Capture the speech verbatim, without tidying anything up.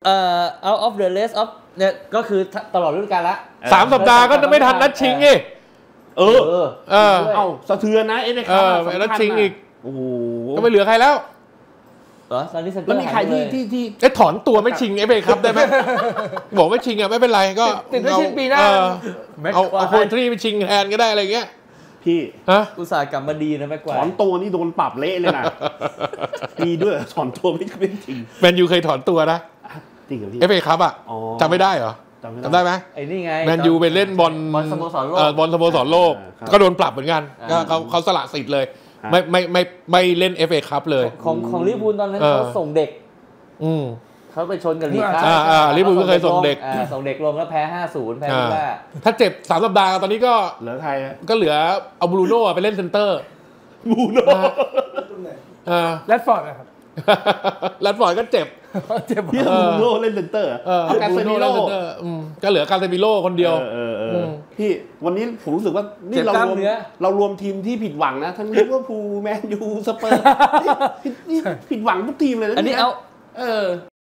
เอ่อ out of the rest of เนี่ยก็คือตลอดฤดูกาลละสามสัปดาห์ก็ไม่ทันนัดชิงไงเออเออเอ้าสะเทือนนะเอฟเอคัพนัดชิงอีกโอ้โหก็ไม่เหลือใครแล้วเหรอซันนี่เซนเตอร์แล้วมีใครที่ที่ที่ไอ้ถอนตัวไม่ชิงเอฟเอคัพได้ไหมบอกไม่ชิงอ่ะไม่เป็นไรก็ติดไม่ชิงปีหน้าเอาเอาคนที่ไปชิงแทนก็ได้อะไรเงี้ยพี่อุตส่าห์กลับมาดีนะแม็กควายถอนตัวนี่โดนปรับเละเลยนะดีด้วยถอนตัวไม่ไม่จริงแมนยูเคยถอนตัวนะจริงเหรอพี่เอฟเอคัพอ่ะจำไม่ได้เหรอจำได้ไหมไอ้นี่ไงแมนยูไปเล่นบอลบอลสโมสรโลกบอลสโมสรโลกก็โดนปรับเหมือนกันก็เขาเขาสละสิทธิ์เลยไม่ไม่ไม่ไม่เล่น เอฟ เอ คัพเลยของของลิเวอร์พูลตอนนั้นเขาส่งเด็กอืมเขาไปชนกับลีกอ่าอ่าลิเวอร์พูลก็เคยส่งเด็กส่งเด็กลงแล้วแพ้ ห้าศูนย์ แพ้ว่าถ้าเจ็บสามสัปดาห์ตอนนี้ก็เหลือใครก็เหลือเอาบรูโน่ไปเล่นเซนเตอร์บรูโน่อ่าแรดฟอร์ดนะครับแรดฟอร์ดก็เจ็บเจ็บพี่บรูโน่เล่นเซนเตอร์เอาแกเซมิโร่ก็เหลือคาเซมิโร่คนเดียวพี่วันนี้ผมรู้สึกว่านี่เรารวมเรารวมทีมที่ผิดหวังนะทั้งลิเวอร์พูลแมนยูสเปอร์ผิดหวังทุกทีมเลยนะอันนี้เอาเออ